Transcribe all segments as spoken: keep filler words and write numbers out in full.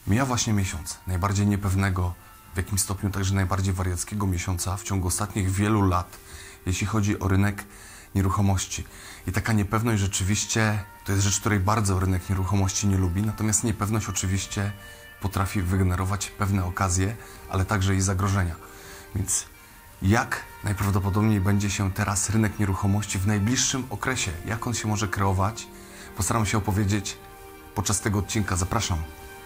Mija właśnie miesiąc, najbardziej niepewnego, w jakimś stopniu także najbardziej wariackiego miesiąca w ciągu ostatnich wielu lat, jeśli chodzi o rynek nieruchomości. I taka niepewność rzeczywiście to jest rzecz, której bardzo rynek nieruchomości nie lubi, natomiast niepewność oczywiście potrafi wygenerować pewne okazje, ale także i zagrożenia. Więc jak najprawdopodobniej będzie się teraz rynek nieruchomości w najbliższym okresie? Jak on się może kreować? Postaram się opowiedzieć podczas tego odcinka. Zapraszam.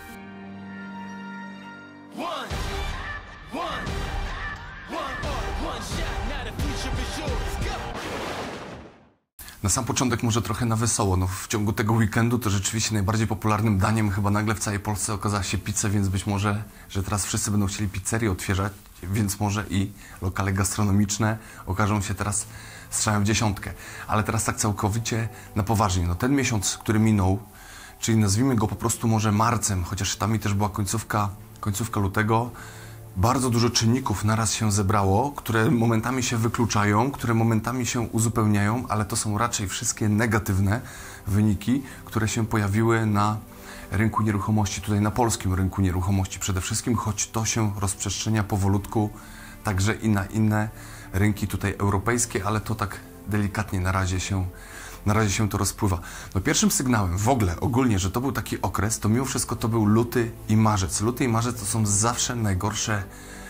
Na sam początek może trochę na wesoło. No, w ciągu tego weekendu to rzeczywiście najbardziej popularnym daniem chyba nagle w całej Polsce okazała się pizza, więc być może, że teraz wszyscy będą chcieli pizzerie otwierać, więc może i lokale gastronomiczne okażą się teraz strzałem w dziesiątkę. Ale teraz tak całkowicie na poważnie. No, ten miesiąc, który minął, czyli nazwijmy go po prostu może marcem, chociaż tam mi też była końcówka, końcówka lutego, bardzo dużo czynników naraz się zebrało, które momentami się wykluczają, które momentami się uzupełniają, ale to są raczej wszystkie negatywne wyniki, które się pojawiły na rynku nieruchomości, tutaj na polskim rynku nieruchomości przede wszystkim, choć to się rozprzestrzenia powolutku także i na inne rynki tutaj europejskie, ale to tak delikatnie na razie się Na razie się to rozpływa. No, pierwszym sygnałem w ogóle, ogólnie, że to był taki okres, to mimo wszystko to był luty i marzec. Luty i marzec to są zawsze najgorsze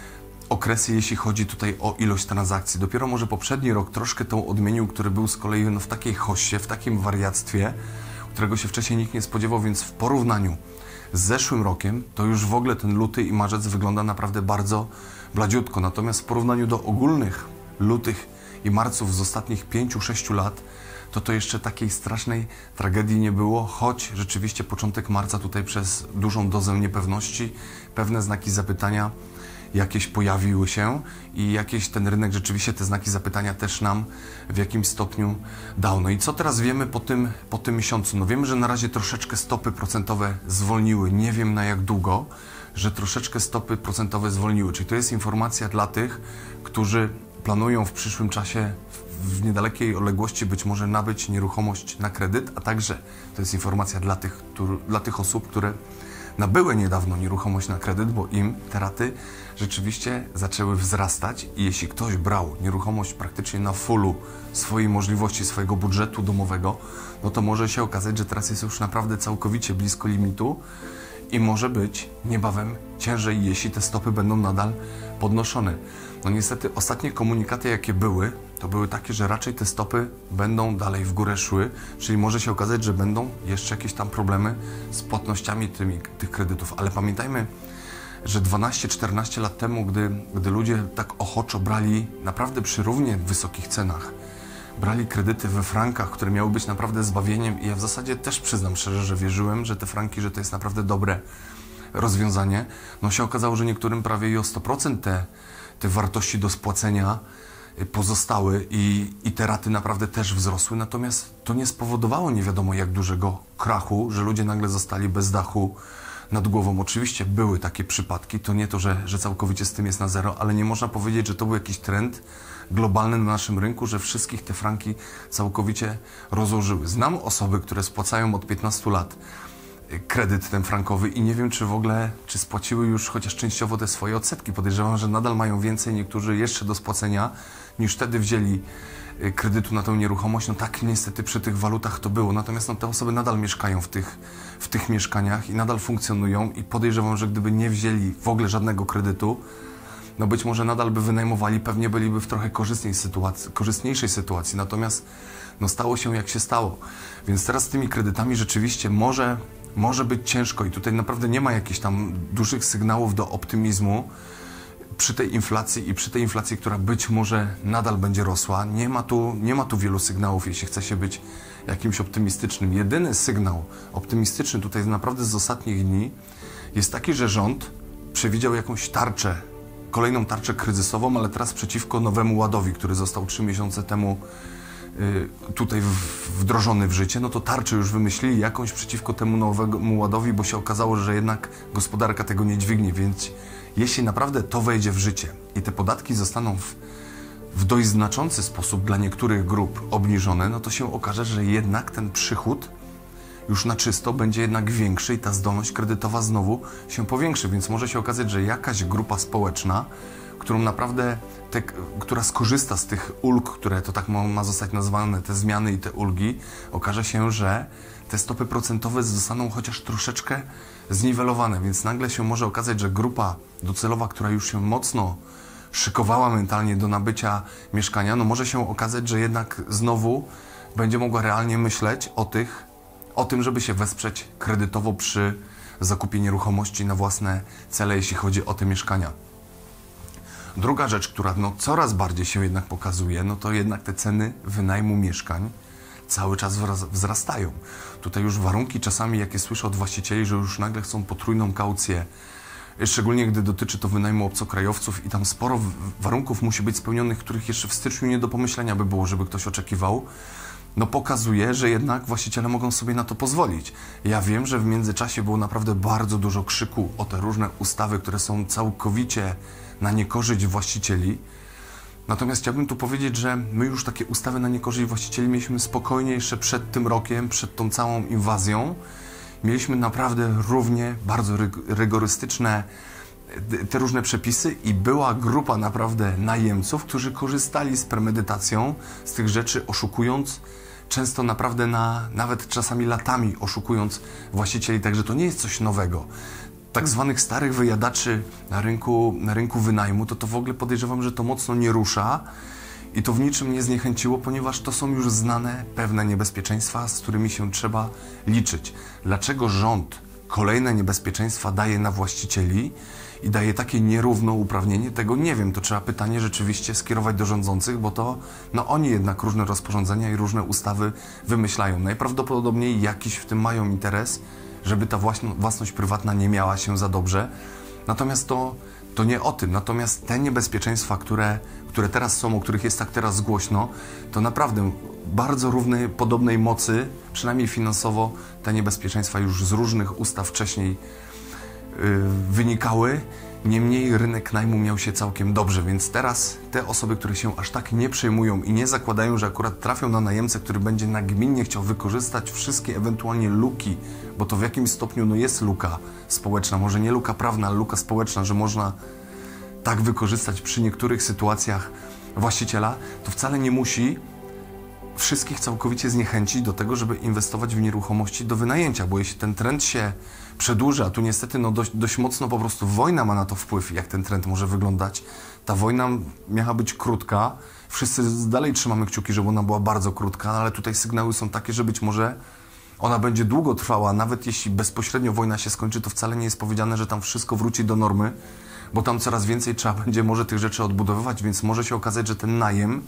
okresy, jeśli chodzi tutaj o ilość transakcji. Dopiero może poprzedni rok troszkę to odmienił, który był z kolei no, w takiej hossie, w takim wariactwie, którego się wcześniej nikt nie spodziewał, więc w porównaniu z zeszłym rokiem, to już w ogóle ten luty i marzec wygląda naprawdę bardzo bladziutko. Natomiast w porównaniu do ogólnych lutych i marców z ostatnich pięciu sześciu lat, to to jeszcze takiej strasznej tragedii nie było, choć rzeczywiście początek marca tutaj przez dużą dozę niepewności, pewne znaki zapytania jakieś pojawiły się i jakieś ten rynek rzeczywiście te znaki zapytania też nam w jakimś stopniu dał. No i co teraz wiemy po tym, po tym miesiącu? No wiemy, że na razie troszeczkę stopy procentowe zwolniły, nie wiem na jak długo, że troszeczkę stopy procentowe zwolniły, czyli to jest informacja dla tych, którzy planują w przyszłym czasie w niedalekiej odległości być może nabyć nieruchomość na kredyt, a także to jest informacja dla tych, który, dla tych osób, które nabyły niedawno nieruchomość na kredyt, bo im te raty rzeczywiście zaczęły wzrastać i jeśli ktoś brał nieruchomość praktycznie na fullu swojej możliwości, swojego budżetu domowego, no to może się okazać, że teraz jest już naprawdę całkowicie blisko limitu i może być niebawem ciężej, jeśli te stopy będą nadal podnoszone. No niestety ostatnie komunikaty, jakie były, to były takie, że raczej te stopy będą dalej w górę szły, czyli może się okazać, że będą jeszcze jakieś tam problemy z płatnościami tymi, tych kredytów. Ale pamiętajmy, że dwanaście czternaście lat temu, gdy, gdy ludzie tak ochoczo brali naprawdę przy równie wysokich cenach, brali kredyty we frankach, które miały być naprawdę zbawieniem i ja w zasadzie też przyznam szczerze, że wierzyłem, że te franki, że to jest naprawdę dobre rozwiązanie. No się okazało, że niektórym prawie i o sto procent te, te wartości do spłacenia pozostały i, i te raty naprawdę też wzrosły, natomiast to nie spowodowało nie wiadomo jak dużego krachu, że ludzie nagle zostali bez dachu nad głową. Oczywiście były takie przypadki, to nie to, że, że całkowicie z tym jest na zero, ale nie można powiedzieć, że to był jakiś trend globalny na naszym rynku, że wszystkich te franki całkowicie rozłożyły. Znam osoby, które spłacają od piętnastu lat kredyt ten frankowy i nie wiem, czy w ogóle, czy spłaciły już chociaż częściowo te swoje odsetki. Podejrzewam, że nadal mają więcej, niektórzy jeszcze do spłacenia, niż wtedy wzięli kredytu na tą nieruchomość. No tak niestety przy tych walutach to było. Natomiast no, te osoby nadal mieszkają w tych, w tych mieszkaniach i nadal funkcjonują i podejrzewam, że gdyby nie wzięli w ogóle żadnego kredytu, no być może nadal by wynajmowali, pewnie byliby w trochę korzystniej sytuacji, korzystniejszej sytuacji. Natomiast no, stało się jak się stało. Więc teraz z tymi kredytami rzeczywiście może Może być ciężko i tutaj naprawdę nie ma jakichś tam dużych sygnałów do optymizmu przy tej inflacji i przy tej inflacji, która być może nadal będzie rosła. Nie ma tu, nie ma tu wielu sygnałów, jeśli chce się być jakimś optymistycznym. Jedyny sygnał optymistyczny tutaj naprawdę z ostatnich dni jest taki, że rząd przewidział jakąś tarczę, kolejną tarczę kryzysową, ale teraz przeciwko Nowemu Ładowi, który został trzy miesiące temu tutaj wdrożony w życie, no to tarczę już wymyślili jakąś przeciwko temu Nowemu Ładowi, bo się okazało, że jednak gospodarka tego nie dźwignie, więc jeśli naprawdę to wejdzie w życie i te podatki zostaną w, w dość znaczący sposób dla niektórych grup obniżone, no to się okaże, że jednak ten przychód już na czysto będzie jednak większy i ta zdolność kredytowa znowu się powiększy, więc może się okazać, że jakaś grupa społeczna, którą naprawdę, te, która skorzysta z tych ulg, które to tak ma, ma zostać nazwane, te zmiany i te ulgi, okaże się, że te stopy procentowe zostaną chociaż troszeczkę zniwelowane, więc nagle się może okazać, że grupa docelowa, która już się mocno szykowała mentalnie do nabycia mieszkania, no może się okazać, że jednak znowu będzie mogła realnie myśleć o tych, o tym, żeby się wesprzeć kredytowo przy zakupie nieruchomości na własne cele, jeśli chodzi o te mieszkania. Druga rzecz, która no coraz bardziej się jednak pokazuje, no to jednak te ceny wynajmu mieszkań cały czas wzrastają. Tutaj już warunki czasami, jakie słyszę od właścicieli, że już nagle chcą potrójną kaucję, szczególnie gdy dotyczy to wynajmu obcokrajowców i tam sporo warunków musi być spełnionych, których jeszcze w styczniu nie do pomyślenia by było, żeby ktoś oczekiwał, no pokazuje, że jednak właściciele mogą sobie na to pozwolić. Ja wiem, że w międzyczasie było naprawdę bardzo dużo krzyku o te różne ustawy, które są całkowicie na niekorzyść właścicieli. Natomiast chciałbym tu powiedzieć, że my już takie ustawy na niekorzyść właścicieli mieliśmy spokojnie jeszcze przed tym rokiem, przed tą całą inwazją. Mieliśmy naprawdę równie bardzo rygorystyczne te różne przepisy i była grupa naprawdę najemców, którzy korzystali z premedytacją z tych rzeczy, oszukując, często naprawdę na, nawet czasami latami oszukując właścicieli, także to nie jest coś nowego. Tak zwanych starych wyjadaczy na rynku, na rynku wynajmu, to to w ogóle podejrzewam, że to mocno nie rusza i to w niczym nie zniechęciło, ponieważ to są już znane pewne niebezpieczeństwa, z którymi się trzeba liczyć. Dlaczego rząd kolejne niebezpieczeństwa daje na właścicieli i daje takie nierównouprawnienie, tego nie wiem. To trzeba pytanie rzeczywiście skierować do rządzących, bo to no oni jednak różne rozporządzenia i różne ustawy wymyślają. Najprawdopodobniej jakiś w tym mają interes, żeby ta własność prywatna nie miała się za dobrze. Natomiast to, to nie o tym. Natomiast te niebezpieczeństwa, które, które teraz są, o których jest tak teraz głośno, to naprawdę bardzo równej, podobnej mocy, przynajmniej finansowo, te niebezpieczeństwa już z różnych ustaw wcześniej yy, wynikały. Niemniej rynek najmu miał się całkiem dobrze, więc teraz te osoby, które się aż tak nie przejmują i nie zakładają, że akurat trafią na najemcę, który będzie nagminnie chciał wykorzystać wszystkie ewentualnie luki, bo to w jakimś stopniu no jest luka społeczna, może nie luka prawna, ale luka społeczna, że można tak wykorzystać przy niektórych sytuacjach właściciela, to wcale nie musi wszystkich całkowicie zniechęcić do tego, żeby inwestować w nieruchomości do wynajęcia, bo jeśli ten trend się przedłuży, a tu niestety no dość, dość mocno po prostu wojna ma na to wpływ, jak ten trend może wyglądać. Ta wojna miała być krótka, wszyscy dalej trzymamy kciuki, żeby ona była bardzo krótka, ale tutaj sygnały są takie, że być może ona będzie długo trwała, nawet jeśli bezpośrednio wojna się skończy, to wcale nie jest powiedziane, że tam wszystko wróci do normy, bo tam coraz więcej trzeba będzie może tych rzeczy odbudowywać, więc może się okazać, że ten najem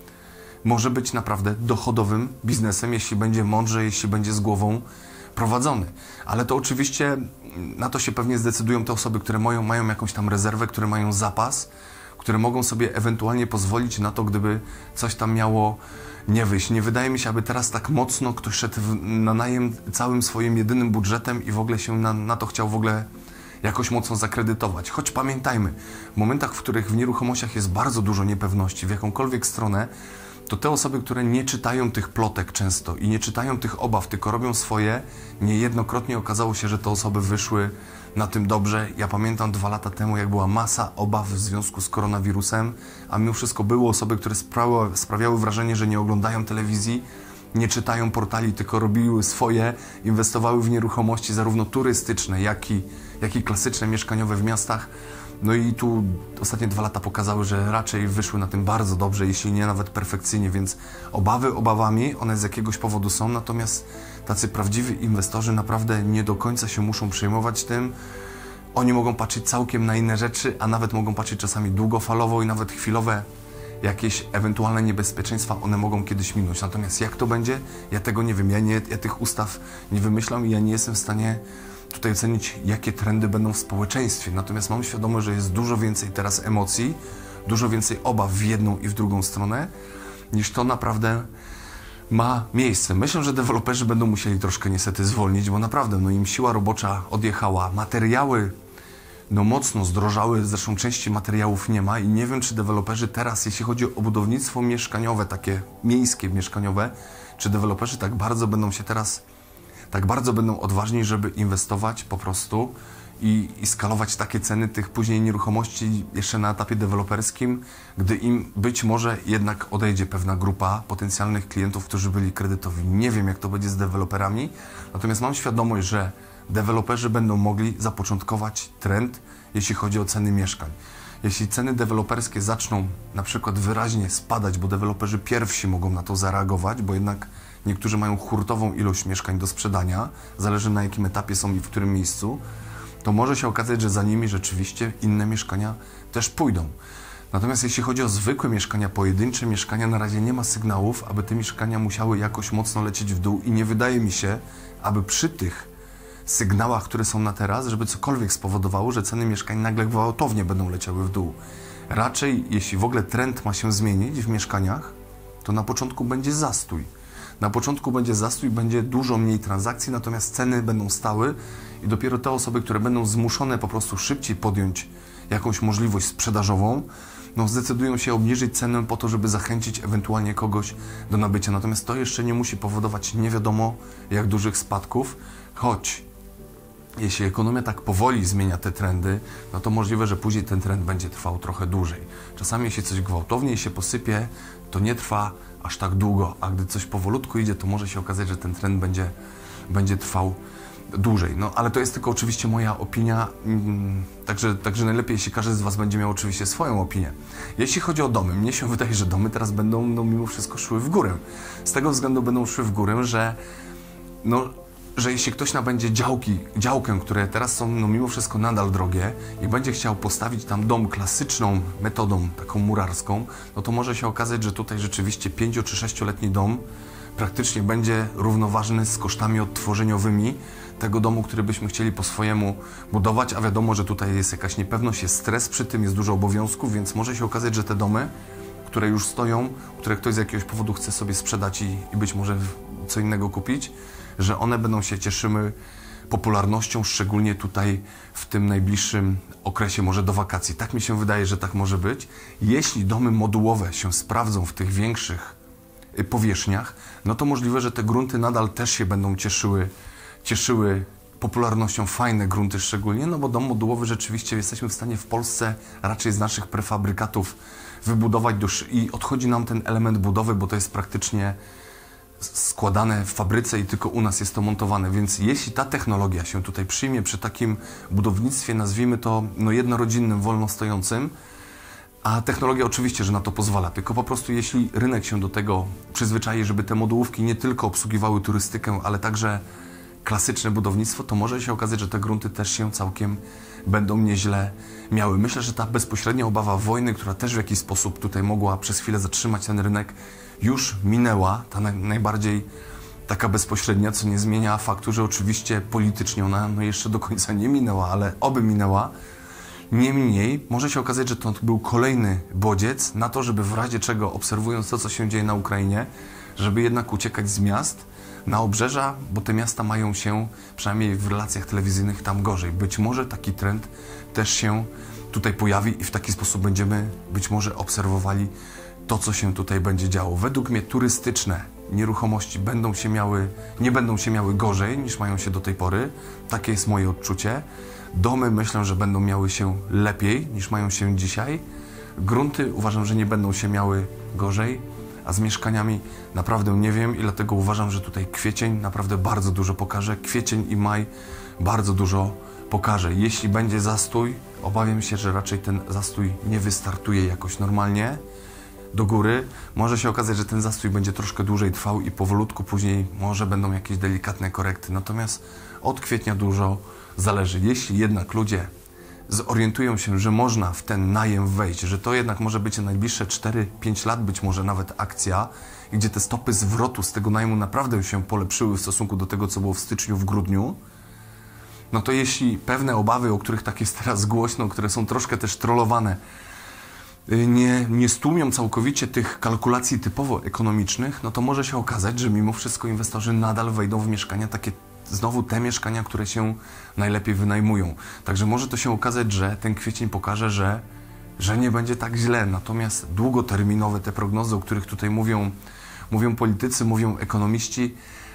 może być naprawdę dochodowym biznesem, jeśli będzie mądrze, jeśli będzie z głową prowadzony. Ale to oczywiście na to się pewnie zdecydują te osoby, które mają, mają jakąś tam rezerwę, które mają zapas, które mogą sobie ewentualnie pozwolić na to, gdyby coś tam miało nie wyjść. Nie wydaje mi się, aby teraz tak mocno ktoś szedł na najem całym swoim jedynym budżetem i w ogóle się na, na to chciał w ogóle jakoś mocno zakredytować. Choć pamiętajmy, w momentach, w których w nieruchomościach jest bardzo dużo niepewności, w jakąkolwiek stronę, to te osoby, które nie czytają tych plotek często i nie czytają tych obaw, tylko robią swoje, niejednokrotnie okazało się, że te osoby wyszły na tym dobrze. Ja pamiętam dwa lata temu, jak była masa obaw w związku z koronawirusem, a mimo wszystko były osoby, które sprawiały, sprawiały wrażenie, że nie oglądają telewizji, nie czytają portali, tylko robiły swoje, inwestowały w nieruchomości zarówno turystyczne, jak i, jak i klasyczne, mieszkaniowe w miastach. No i tu ostatnie dwa lata pokazały, że raczej wyszły na tym bardzo dobrze, jeśli nie nawet perfekcyjnie, więc obawy obawami, one z jakiegoś powodu są, natomiast tacy prawdziwi inwestorzy naprawdę nie do końca się muszą przejmować tym. Oni mogą patrzeć całkiem na inne rzeczy, a nawet mogą patrzeć czasami długofalowo i nawet chwilowe jakieś ewentualne niebezpieczeństwa, one mogą kiedyś minąć. Natomiast jak to będzie? Ja tego nie wiem. Ja, nie, ja tych ustaw nie wymyślam i ja nie jestem w stanie tutaj ocenić, jakie trendy będą w społeczeństwie. Natomiast mam świadomość, że jest dużo więcej teraz emocji, dużo więcej obaw w jedną i w drugą stronę, niż to naprawdę ma miejsce. Myślę, że deweloperzy będą musieli troszkę niestety zwolnić, bo naprawdę no, im siła robocza odjechała. Materiały no mocno zdrożały, zresztą części materiałów nie ma i nie wiem, czy deweloperzy teraz, jeśli chodzi o budownictwo mieszkaniowe, takie miejskie mieszkaniowe, czy deweloperzy tak bardzo będą się teraz tak bardzo będą odważni, żeby inwestować po prostu i, i skalować takie ceny tych później nieruchomości jeszcze na etapie deweloperskim, gdy im być może jednak odejdzie pewna grupa potencjalnych klientów, którzy byli kredytowi. Nie wiem, jak to będzie z deweloperami, natomiast mam świadomość, że deweloperzy będą mogli zapoczątkować trend, jeśli chodzi o ceny mieszkań. Jeśli ceny deweloperskie zaczną na przykład wyraźnie spadać, bo deweloperzy pierwsi mogą na to zareagować, bo jednak niektórzy mają hurtową ilość mieszkań do sprzedania, zależy na jakim etapie są i w którym miejscu, to może się okazać, że za nimi rzeczywiście inne mieszkania też pójdą. Natomiast jeśli chodzi o zwykłe mieszkania, pojedyncze mieszkania, na razie nie ma sygnałów, aby te mieszkania musiały jakoś mocno lecieć w dół i nie wydaje mi się, aby przy tych sygnałach, które są na teraz, żeby cokolwiek spowodowało, że ceny mieszkań nagle gwałtownie będą leciały w dół. Raczej, jeśli w ogóle trend ma się zmienić w mieszkaniach, to na początku będzie zastój. Na początku będzie zastój, będzie dużo mniej transakcji, natomiast ceny będą stały i dopiero te osoby, które będą zmuszone po prostu szybciej podjąć jakąś możliwość sprzedażową, no zdecydują się obniżyć cenę po to, żeby zachęcić ewentualnie kogoś do nabycia. Natomiast to jeszcze nie musi powodować nie wiadomo jak dużych spadków, choć jeśli ekonomia tak powoli zmienia te trendy, no to możliwe, że później ten trend będzie trwał trochę dłużej. Czasami jeśli coś gwałtownie się posypie, to nie trwa aż tak długo, a gdy coś powolutku idzie, to może się okazać, że ten trend będzie, będzie trwał dłużej. No ale to jest tylko oczywiście moja opinia, mm, także, także najlepiej, jeśli każdy z Was będzie miał oczywiście swoją opinię. Jeśli chodzi o domy, mnie się wydaje, że domy teraz będą no, mimo wszystko szły w górę. Z tego względu będą szły w górę, że no, że jeśli ktoś nabędzie działki, działkę, które teraz są no, mimo wszystko nadal drogie i będzie chciał postawić tam dom klasyczną metodą, taką murarską, no to może się okazać, że tutaj rzeczywiście pięcio- czy sześcioletni dom praktycznie będzie równoważny z kosztami odtworzeniowymi tego domu, który byśmy chcieli po swojemu budować, a wiadomo, że tutaj jest jakaś niepewność, jest stres przy tym, jest dużo obowiązków, więc może się okazać, że te domy, które już stoją, które ktoś z jakiegoś powodu chce sobie sprzedać i, i być może co innego kupić, że one będą się cieszyły popularnością, szczególnie tutaj w tym najbliższym okresie, może do wakacji. Tak mi się wydaje, że tak może być. Jeśli domy modułowe się sprawdzą w tych większych powierzchniach, no to możliwe, że te grunty nadal też się będą cieszyły, cieszyły popularnością, fajne grunty szczególnie, no bo dom modułowy rzeczywiście jesteśmy w stanie w Polsce raczej z naszych prefabrykatów wybudować do szy- i odchodzi nam ten element budowy, bo to jest praktycznie składane w fabryce i tylko u nas jest to montowane, więc jeśli ta technologia się tutaj przyjmie przy takim budownictwie, nazwijmy to no jednorodzinnym, wolno stojącym, a technologia oczywiście, że na to pozwala, tylko po prostu jeśli rynek się do tego przyzwyczai, żeby te modułówki nie tylko obsługiwały turystykę, ale także klasyczne budownictwo, to może się okazać, że te grunty też się całkiem będą nieźle miały. Myślę, że ta bezpośrednia obawa wojny, która też w jakiś sposób tutaj mogła przez chwilę zatrzymać ten rynek, już minęła, ta naj, najbardziej taka bezpośrednia, co nie zmienia faktu, że oczywiście politycznie ona no jeszcze do końca nie minęła, ale oby minęła. Niemniej może się okazać, że to był kolejny bodziec na to, żeby w razie czego, obserwując to, co się dzieje na Ukrainie, żeby jednak uciekać z miast na obrzeża, bo te miasta mają się, przynajmniej w relacjach telewizyjnych, tam gorzej. Być może taki trend też się tutaj pojawi i w taki sposób będziemy być może obserwowali to, co się tutaj będzie działo. Według mnie turystyczne nieruchomości będą się miały, nie będą się miały gorzej niż mają się do tej pory. Takie jest moje odczucie. Domy myślę, że będą miały się lepiej niż mają się dzisiaj. Grunty uważam, że nie będą się miały gorzej, a z mieszkaniami naprawdę nie wiem i dlatego uważam, że tutaj kwiecień naprawdę bardzo dużo pokaże. Kwiecień i maj bardzo dużo pokaże. Jeśli będzie zastój, obawiam się, że raczej ten zastój nie wystartuje jakoś normalnie do góry. Może się okazać, że ten zastój będzie troszkę dłużej trwał i powolutku później może będą jakieś delikatne korekty. Natomiast od kwietnia dużo zależy. Jeśli jednak ludzie zorientują się, że można w ten najem wejść, że to jednak może być na najbliższe cztery pięć lat, być może nawet akcja, gdzie te stopy zwrotu z tego najmu naprawdę się polepszyły w stosunku do tego, co było w styczniu, w grudniu, no to jeśli pewne obawy, o których tak jest teraz głośno, które są troszkę też trollowane, nie, nie stłumią całkowicie tych kalkulacji typowo ekonomicznych, no to może się okazać, że mimo wszystko inwestorzy nadal wejdą w mieszkania takie, znowu te mieszkania, które się najlepiej wynajmują. Także może to się okazać, że ten kwiecień pokaże, że, że nie będzie tak źle. Natomiast długoterminowe te prognozy, o których tutaj mówią, mówią politycy, mówią ekonomiści,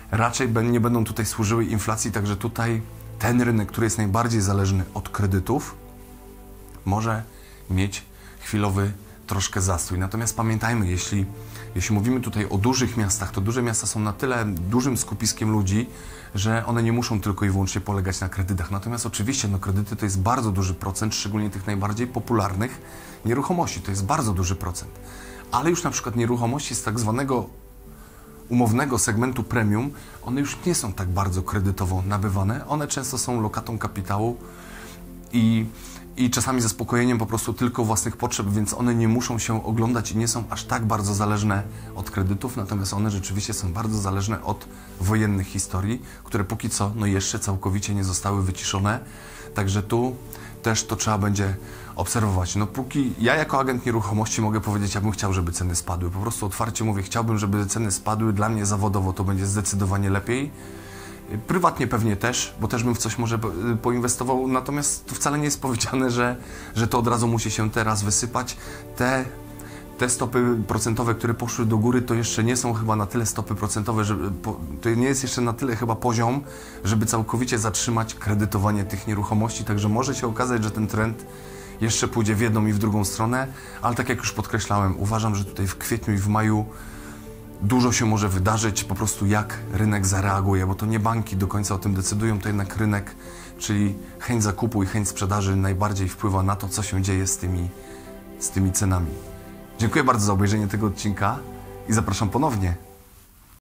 raczej nie będą tutaj służyły inflacji, także tutaj ten rynek, który jest najbardziej zależny od kredytów, może mieć chwilowy troszkę zastój. Natomiast pamiętajmy, jeśli, jeśli mówimy tutaj o dużych miastach, to duże miasta są na tyle dużym skupiskiem ludzi, że one nie muszą tylko i wyłącznie polegać na kredytach. Natomiast oczywiście no, kredyty to jest bardzo duży procent, szczególnie tych najbardziej popularnych nieruchomości. To jest bardzo duży procent. Ale już na przykład nieruchomości z tak zwanego umownego segmentu premium, one już nie są tak bardzo kredytowo nabywane. One często są lokatą kapitału i, i czasami zaspokojeniem po prostu tylko własnych potrzeb, więc one nie muszą się oglądać i nie są aż tak bardzo zależne od kredytów, natomiast one rzeczywiście są bardzo zależne od wojennych historii, które póki co no jeszcze całkowicie nie zostały wyciszone. Także tu też to trzeba będzie obserwować. No póki ja jako agent nieruchomości mogę powiedzieć, ja bym chciał, żeby ceny spadły. Po prostu otwarcie mówię, chciałbym, żeby ceny spadły. Dla mnie zawodowo to będzie zdecydowanie lepiej. Prywatnie pewnie też, bo też bym w coś może poinwestował, natomiast to wcale nie jest powiedziane, że, że to od razu musi się teraz wysypać. Te, te stopy procentowe, które poszły do góry, to jeszcze nie są chyba na tyle stopy procentowe, że to nie jest jeszcze na tyle chyba poziom, żeby całkowicie zatrzymać kredytowanie tych nieruchomości, także może się okazać, że ten trend jeszcze pójdzie w jedną i w drugą stronę, ale tak jak już podkreślałem, uważam, że tutaj w kwietniu i w maju dużo się może wydarzyć, po prostu jak rynek zareaguje, bo to nie banki do końca o tym decydują, to jednak rynek, czyli chęć zakupu i chęć sprzedaży najbardziej wpływa na to, co się dzieje z tymi, z tymi cenami. Dziękuję bardzo za obejrzenie tego odcinka i zapraszam ponownie.